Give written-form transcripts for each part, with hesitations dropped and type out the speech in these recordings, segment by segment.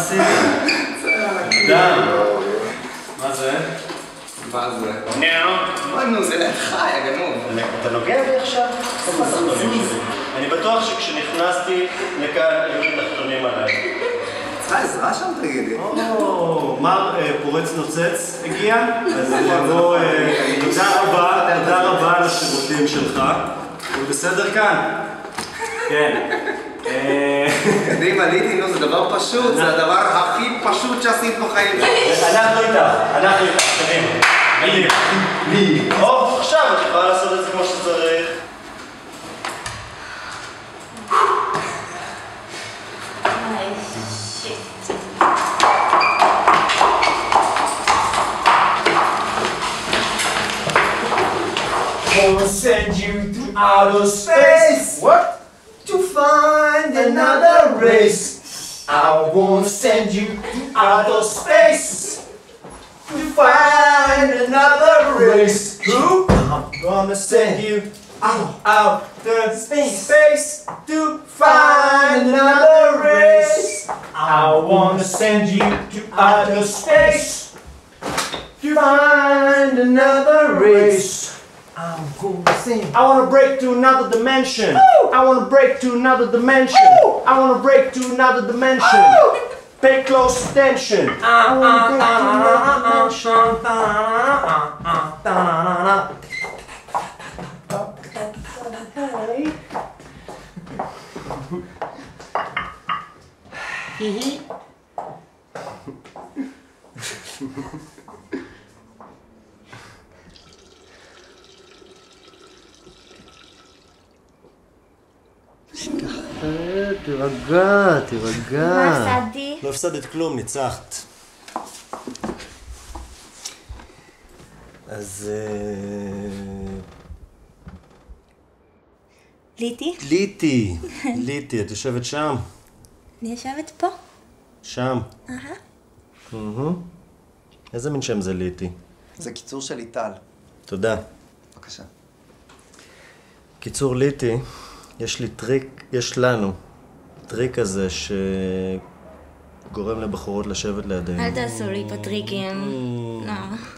עשיתי? דם. מה זה? מה זה? נו, זה לידך, יא גנוב. אתה נוגע בי עכשיו? אני בטוח שכשנכנסתי לכאן היו לי תחתונים עליי. צריכה עזרה שם תגידי. מר פורץ נוצץ הגיע, אז נבוא, תודה רבה על השירותים שלך. הוא בסדר כאן? כן. קדימה, ליטי, נו, זה דבר פשוט, זה הדבר הכי פשוט שעשית בחיים. אנחנו איתך, קדימה. מי? עכשיו את יכולה לעשות את זה כמו שצריך. Gonna send you to outer space. What? To find another race. I wanna send you to outer space. To find another race. Who? I'm gonna send you outer space. To find another race. I wanna send you to outer space. To find another race. I'm gonna sing. I wanna break to another dimension. Woo! I wanna break to another dimension. Woo! I wanna break to another dimension. Woo! Pay close attention. I wanna break to another dimension. תירגע. מה הפסדתי? לא הפסדת כלום, ניצחת. אז... ליטי? ליטי, את יושבת שם? אני יושבת פה. שם? איזה מין שם זה ליטי? זה קיצור של ליטל. תודה. בבקשה. קיצור ליטי, יש לנו טריק כזה שגורם לבחורות לשבת לידינו. אל תעשו לי פה טריקים. לא.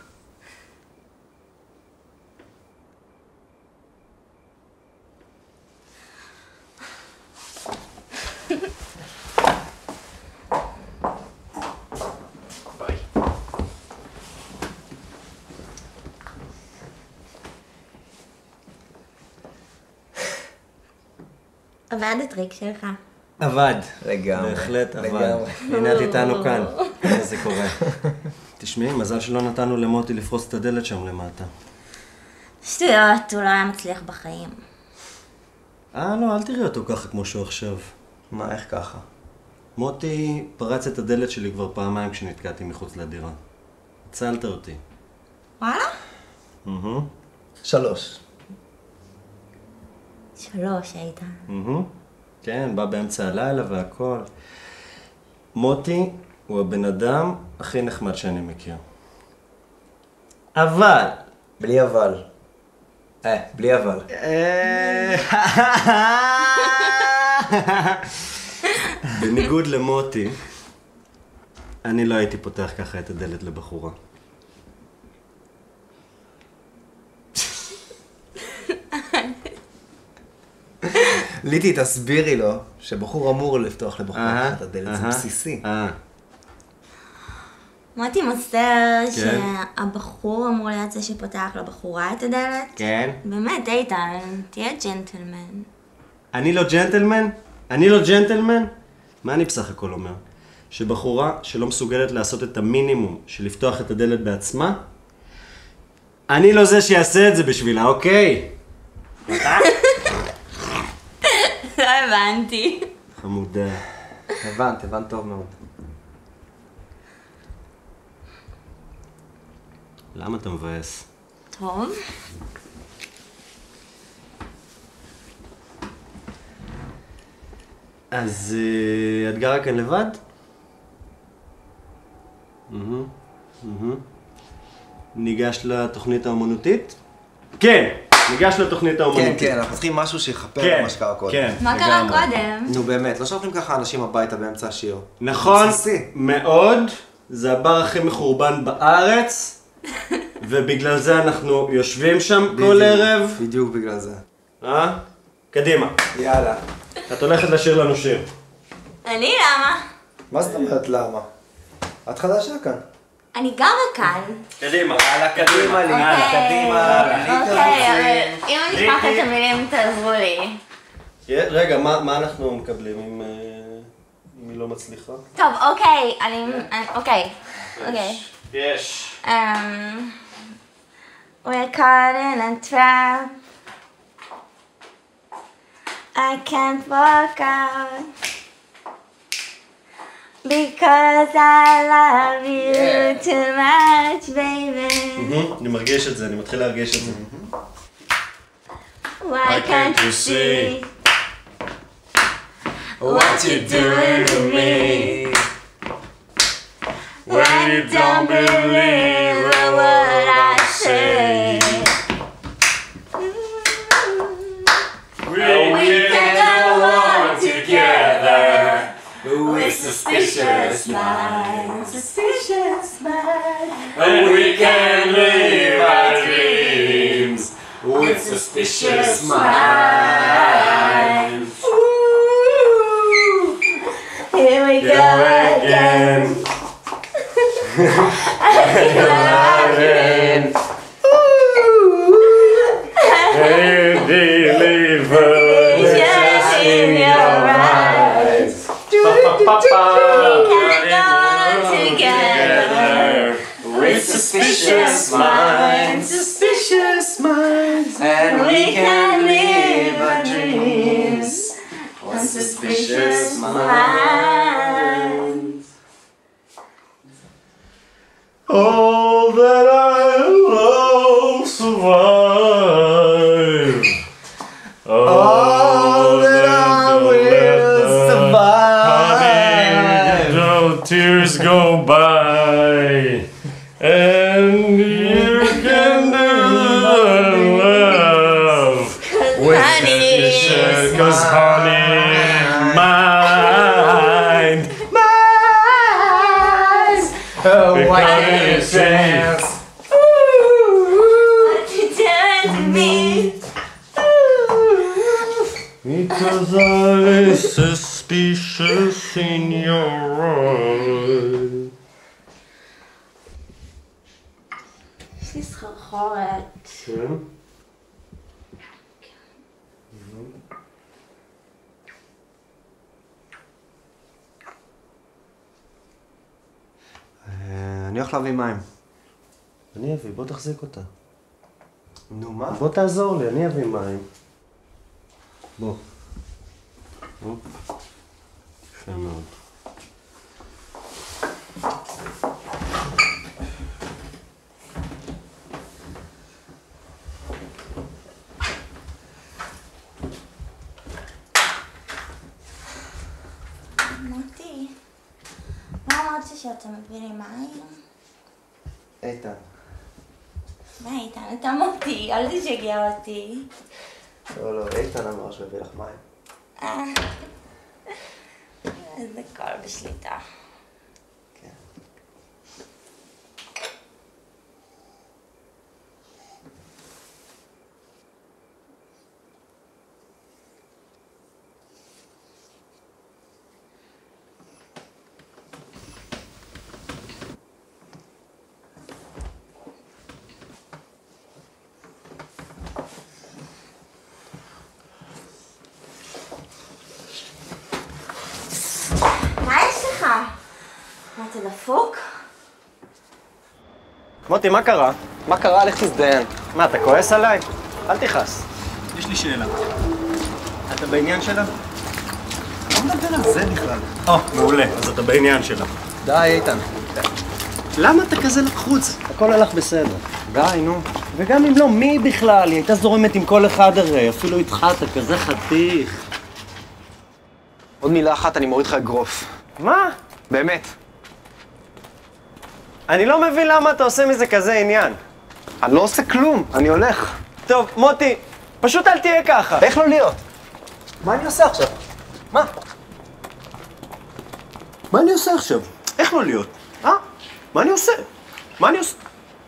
עבד הטריק שלך. עבד. לגמרי. בהחלט עבד. הנה את איתנו כאן. הנה זה קורה. תשמעי, מזל שלא נתנו למוטי לפרוס את הדלת שם למטה. שטויות, הוא לא היה מצליח בחיים. לא, אל תראי אותו ככה כמו שהוא עכשיו. מה, איך ככה? מוטי פרץ את הדלת שלי כבר פעמיים כשנתקעתי מחוץ לדירה. הצלת אותי. וואלה? 3. 3 היית. כן, בא באמצע הלילה והכל. מוטי הוא הבן אדם הכי נחמד שאני מכיר. אבל. בלי אבל. בלי אבל. בניגוד למוטי, אני לא הייתי פותח ככה את הדלת לבחורה. ליטי, תסבירי לו שבחור אמור לפתוח לבחורה את הדלת, זה בסיסי. מוטי מוסר שהבחור אמור להיות זה שפותח לבחורה את הדלת? כן. באמת, איתן, תהיה ג'נטלמן. אני לא ג'נטלמן? אני לא ג'נטלמן? מה אני בסך הכל אומר? שבחורה שלא מסוגלת לעשות את המינימום של לפתוח את הדלת בעצמה, אני לא זה שיעשה את זה בשבילה, אוקיי? לא הבנתי. חמודה. הבנת טוב מאוד. למה אתה מבאס? טוב. אז את גרה כאן לבד? ניגש לתוכנית האמנותית? כן! ניגש לתוכנית האומנותית. כן, אנחנו צריכים משהו שיכפר כן, על מה שקרה קודם. כן, מה קרה קודם? נו באמת, לא שולחים ככה אנשים הביתה באמצע השיר. נכון בסיסי. מאוד, זה הבר הכי מחורבן בארץ, ובגלל זה אנחנו יושבים שם כל ערב. בדיוק בגלל זה. קדימה, יאללה. את הולכת לשיר לנו שיר. אני למה? מה זאת אומרת למה? את חדשה כאן. אני גרה כאן. קדימה. יאללה, קדימה לי. קדימה. אוקיי, אבל אם אני אשמח את המילים תעזרו לי. רגע, מה אנחנו מקבלים אם היא לא מצליחה? טוב, אוקיי, אוקיי. יש. We're caught in a trap. I can't walk out because I love you too much, baby. אני מרגיש את זה, אני מתחיל להרגיש את זה. Why can't you see what you're doing to me? When you don't believe a word I say. We can go on together with suspicious minds, suspicious minds. And we can live our dreams with suspicious minds. Here we go again. In your eyes. We can go on together with suspicious minds. Suspicious minds. And we can live our dreams with suspicious minds. All that I love survive. All that I will survive. No tears go by, and you can do love. Cause honey, mine. What Because chance. What you doing to me? Because I is suspicious in your eyes. יש לי סחרחורת. כן? אני הולך להביא מים. אני אביא, בוא תחזיק אותה. נו מה? בוא תעזור לי, אני אביא מים. בוא. יפה מאוד. מוטי, מה אמרת שאתה מביא לי מים? איתן. מה איתן? אתה מוטי, אל תשגע אותי. לא, איתן אמר שהוא הביא לך מים. זה הכל בשליטה. כן. מה יש לך? מה, אתה דפוק? מוטי, מה קרה? מה קרה? לך תזדיין. מה, אתה כועס עליי? אל תכעס. יש לי שאלה. אתה בעניין שלה? לא מדבר על זה בכלל. מעולה, אז אתה בעניין שלה. די, איתן. למה אתה כזה לחוץ? הכל הלך בסדר. די, נו. וגם אם לא, מי בכלל? היא הייתה זורמת עם כל אחד הרי, אפילו איתך אתה כזה חתיך. עוד מילה אחת, אני מוריד לך אגרוף. מה? באמת. אני לא מבין למה אתה עושה מזה כזה עניין. אני לא עושה כלום, אני הולך. טוב, מוטי, פשוט אל תהיה ככה. איך לא להיות? מה אני עושה עכשיו? מה? מה אני עושה עכשיו? איך לא להיות? מה אני עושה? מה אני עושה?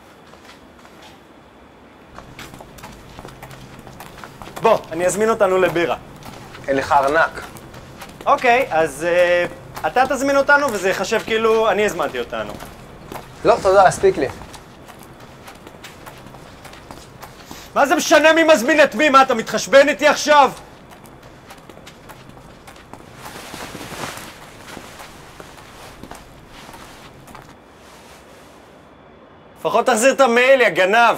בוא, אני אזמין אותנו לבירה. אין לך ארנק. אוקיי, אז אתה תזמין אותנו וזה יחשב כאילו אני הזמנתי אותנו. לא, תודה, הספיק לי. מה זה משנה מי מזמין את מי? מה, אתה מתחשבן איתי עכשיו? לפחות תחזיר את המייל, יא גנב.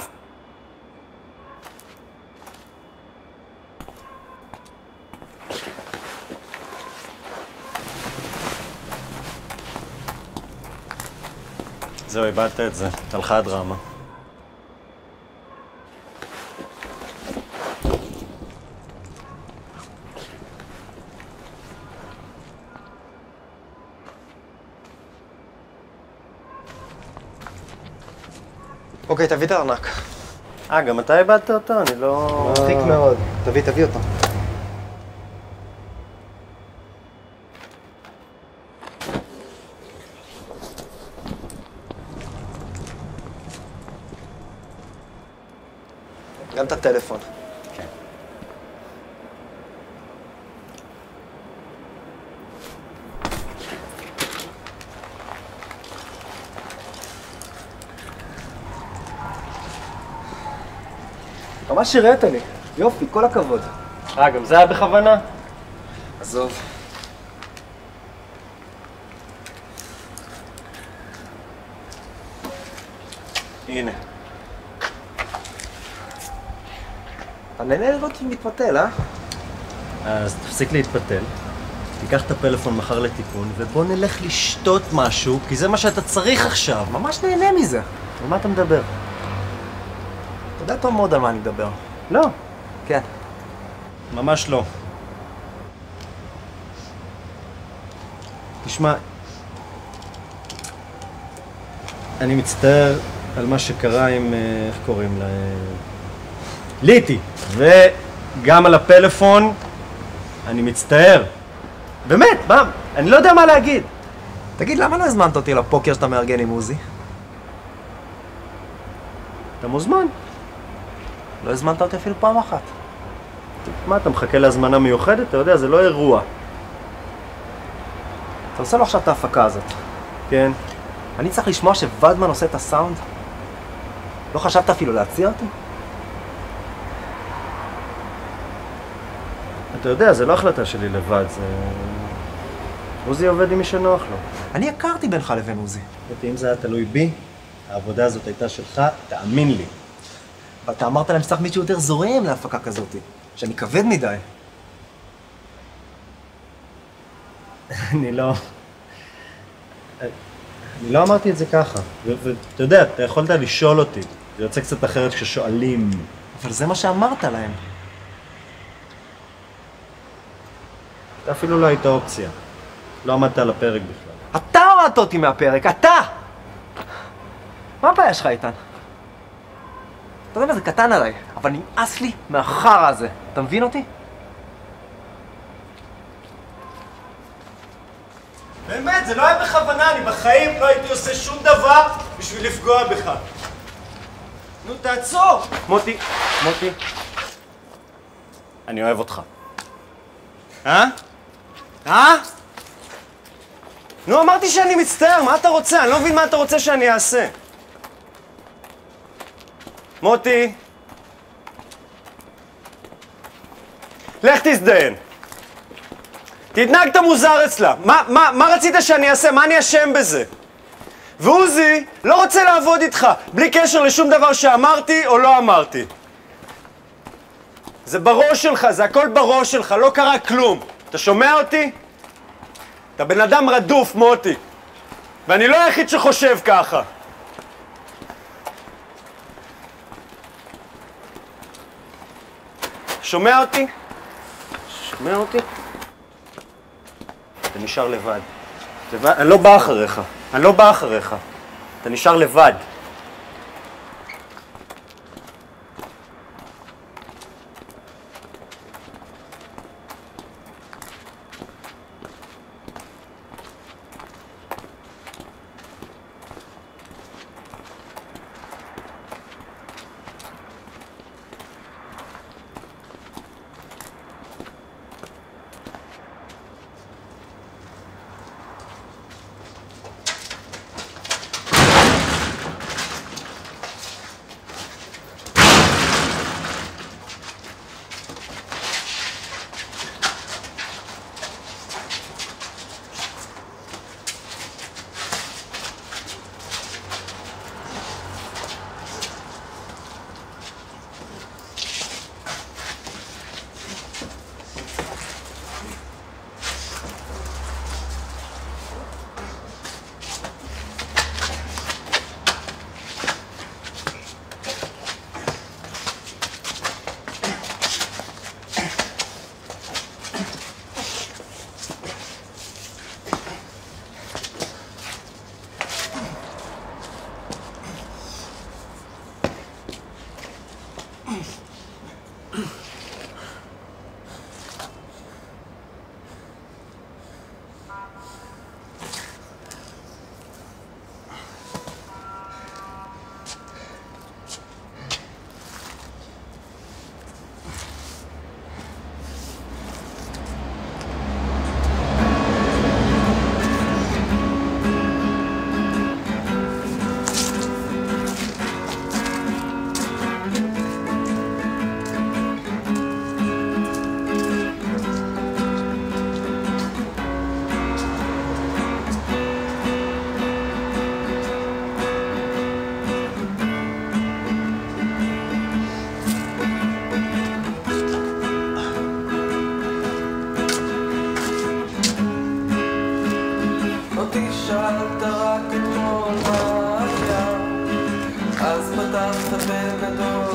זהו, איבדת את זה. הלכה הדרמה. אוקיי, תביא את הארנק. גם אתה איבדת אותו? אני לא... מצחיק מאוד. תביא אותו. גם את הטלפון. כן. ממש הראת לי. יופי, כל הכבוד. גם זה היה בכוונה? עזוב. הנה. אתה נהנה לראות אותי מתפתל, אה? אז תפסיק להתפתל, תיקח את הפלאפון מחר לתיקון, ובוא נלך לשתות משהו, כי זה מה שאתה צריך עכשיו. ממש נהנה מזה. על מה אתה מדבר? אתה יודע טוב מאוד על מה אני מדבר. לא. כן. ממש לא. תשמע, אני מצטער על מה שקרה עם, איך קוראים לה? ליטי. וגם על הפלאפון, אני מצטער. באמת, אני לא יודע מה להגיד. תגיד, למה לא הזמנת אותי לפוקר שאתה מארגן עם עוזי? אתה מוזמן. לא הזמנת אותי אפילו פעם אחת. מה, אתה מחכה להזמנה מיוחדת? אתה יודע, זה לא אירוע. אתה עושה לו עכשיו את ההפקה הזאת. כן. אני צריך לשמוע שוודמן עושה את הסאונד? לא חשבת אפילו להציע אותי? אתה יודע, זה לא החלטה שלי לבד, זה... עוזי עובד עם מי שנוח לו. אני הכרתי בינך לבין עוזי. אם זה היה תלוי בי, העבודה הזאת הייתה שלך, תאמין לי. ואתה אמרת להם שצריך מישהו יותר זורם להפקה כזאת, שאני כבד מדי. אני לא אמרתי את זה ככה. ואתה יודע, אתה יכולת לשאול אותי. זה יוצא קצת אחרת כששואלים. אבל זה מה שאמרת להם. אתה אפילו לא היית אופציה. לא עמדת על הפרק בכלל. אתה הורדת אותי מהפרק, אתה! מה הבעיה שלך איתן? אתה יודע מה, זה קטן עליי, אבל נמאס לי מהחרא הזה. אתה מבין אותי? באמת, זה לא היה בכוונה, אני בחיים לא הייתי עושה שום דבר בשביל לפגוע בך. נו, תעצור! מוטי, אני אוהב אותך. נו, אמרתי שאני מצטער, מה אתה רוצה? אני לא מבין מה אתה רוצה שאני אעשה. מוטי. לך תזדיין. תתנהגת מוזר אצלה. מה רצית שאני אעשה? מה אני אשם בזה? ועוזי לא רוצה לעבוד איתך, בלי קשר לשום דבר שאמרתי או לא אמרתי. זה בראש שלך, זה הכל בראש שלך, לא קרה כלום. אתה שומע אותי? אתה בן אדם רדוף, מוטי. ואני לא היחיד שחושב ככה. שומע אותי? שומע אותי? אתה נשאר לבד. אני לא בא אחריך. אתה נשאר לבד. פתח את הפה גדול